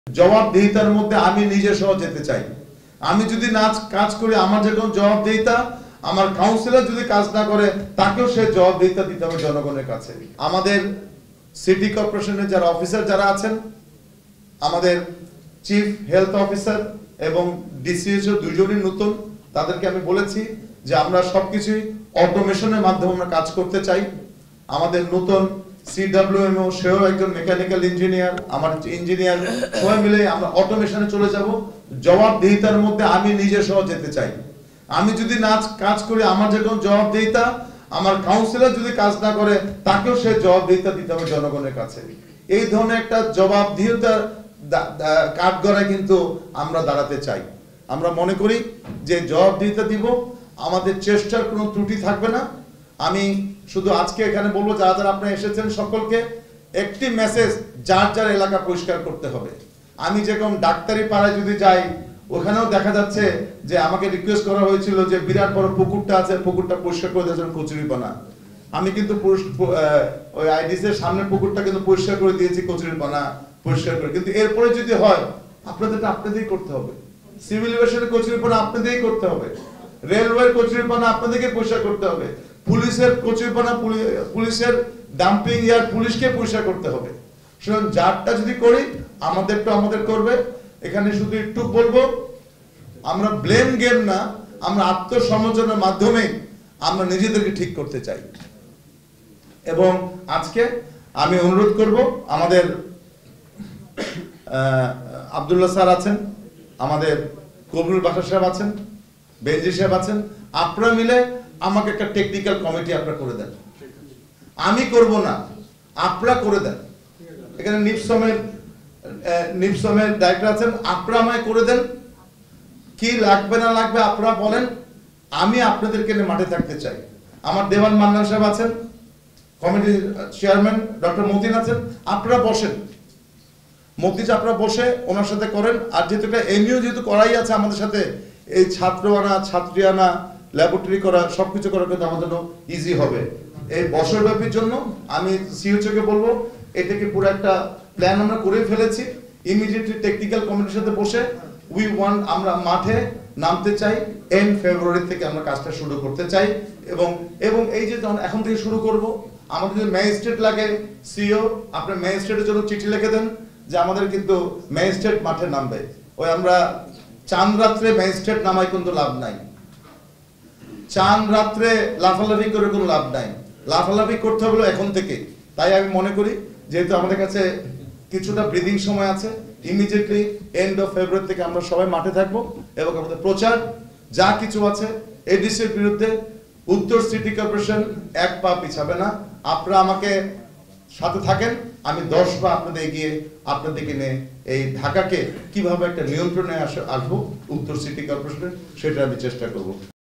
জবাবদিহিতার মধ্যে আমি নিজে সহ যেতে চাই। আমি যদি না কাজ করি আমার যে কোনো জবাবদিহিতা, আমার কাউন্সিলর যদি কাজ না করে তাকেও সে জবাবদিহিতা দিতে হবে জনগণের কাছে। আমাদের সিটি কর্পোরেশনের যারা অফিসার যারা আছেন, আমাদের চিফ হেলথ অফিসার এবং ডিসিএইচও দুজনই নতুন, তাদেরকে আমি বলেছি যে আমরা সবকিছুই অটোমেশনের মাধ্যমে আমরা কাজ করতে চাই। আমাদের নতুন সিডব্লিউএমও সেও একজন মেকানিক্যাল ইঞ্জিনিয়ার, আমার ইঞ্জিনিয়ার, সবাই মিলে আমরা অটোমেশনে চলে যাব। জবাবদিহিতার মধ্যে আমি নিজে সহ যেতে চাই। আমি যদি না কাজ করি আমার যে কোনো জবাবদিহিতা, আমার কাউন্সিলর যদি কাজ না করে তাকেও সে জবাবদিহিতা দিতে হবে জনগণের কাছে। এই ধরনের একটা জবাবদিহিতার কাঠগড়ায় কিন্তু আমরা দাঁড়াতে চাই। আমরা মনে করি যে জবাবদিহিতা দিব, আমাদের চেষ্টার কোনো ত্রুটি থাকবে না। আমি শুধু আজকে এখানে বলবো যারা যারা আপনারা এসেছেন সকলকে একটি মেসেজ, যার যার এলাকা পরিষ্কার করতে হবে। আমি যেরকম ডাক্তারি পাড়ায় যদি যাই, ওখানেও দেখা যাচ্ছে যে আমাকে রিকোয়েস্ট করা হয়েছিল যে বিরাট বড় পুকুরটা আছে, পুকুরটা পরিষ্কার করে দেওয়ার কচুরিপানা। আমি কিন্তু ওই আইডিসি এর সামনের পুকুরটা কিন্তু পরিষ্কার করে দিয়েছি, কচুরিপানা পরিষ্কার করে। কিন্তু এরপরে যদি হয়, আপনাদেরটা আপনাদেরই করতে হবে। সিভিল এভিয়েশনের কচুরিপানা আপনাদেরই করতে হবে, রেলওয়ের কচুরিপানা আপনাদেরকে পরিষ্কার করতে হবে, পুলিশের কচুরিপানা পুলিশের ডাম্পিং ইয়ার্ড পুলিশকে পরিষ্কার করতে হবে। সুতরাং যারটা যদি করি আমাদেরটা আমাদের করবে। এখানে শুধু একটু বলবো, আমরা ব্লেম গেম না, আমরা আত্মসমালোচনার মাধ্যমে আমরা নিজেদেরকে ঠিক করতে চাই। এবং আজকে আমি অনুরোধ করব, আমাদের আব্দুল্লাহ স্যার আছেন, আমাদের কবিরুল বাশার সাহেব আছেন, বেনজি সাহেব আছেন, আপনারা মিলে আমাকে একটা টেকনিক্যাল কমিটি আপনারা করে দেন। আমি করব না, আপনারা করে দেন। এখানে নিপসমের ডাইরেক্টর আছেন, আপনারা আমায় করে দেন। কি লাগবে না লাগবে আপনারা বলেন, আমি আপনাদেরকে নিয়ে মাঠে থাকতে চাই। আমার দেওয়ান মান্নান সাহেব আছেন, কমিটির চেয়ারম্যান ডক্টর মতিন আছেন, আপনারা বসেন। মতিজ আপনারা বসে ওনার সাথে করেন। আর যেহেতু এমইউ যেহেতু করাই আছে আমাদের সাথে, এই ছাত্র আনা, ছাত্রী আনা, ল্যাবরেটরি করা, সবকিছু করা কিন্তু আমাদের জন্য ইজি হবে। এই বছরব্যাপীর জন্য আমি সিওচকে বলবো, এটাকে পুরো একটা প্ল্যান আমরা করে ফেলেছি। ইমিডিয়েটলি টেকনিক্যাল কমিটির সাথে বসে আমরা মাঠে নামতে চাই। এন্ড ফেব্রুয়ারি থেকে আমরা কাজটা শুরু করতে চাই। এবং এই যে এখন থেকে শুরু করব, আমাদের যদি ম্যাজিস্ট্রেট লাগে, সিও আপনার ম্যাজিস্ট্রেটের জন্য চিঠি লিখে দেন যে আমাদের কিন্তু ম্যাজিস্ট্রেট মাঠে নামবে। ওই আমরা চাঁদ রাত্রে ম্যাজিস্ট্রেট নামাই কিন্তু লাভ নাই, চাঁদ রাত্রে লাফালাফি করে কোনো লাভ নাই। লাফালাফি করতে হবে এখন থেকে। তাই আমি মনে করি যেহেতু আমাদের কাছে কিছুটা ব্রিদিং সময় আছে, ইমিডিয়েটলি এন্ড অফ ফেব্রুয়ারি থেকে আমরা সবাই মাঠে থাকবো এবং আমাদের প্রচার যা কিছু আছে এডিসির বিরুদ্ধে উত্তর সিটি কর্পোরেশন এক পা পিছাবে না। আপনারা আমাকে সাথে থাকেন, আমি 10 পা আপনাদের এগিয়ে আপনাদেরকে নিয়ে এই ঢাকাকে কিভাবে একটা নিয়ন্ত্রণে আসবো উত্তর সিটি কর্পোরেশনের, সেটা আমি চেষ্টা করব।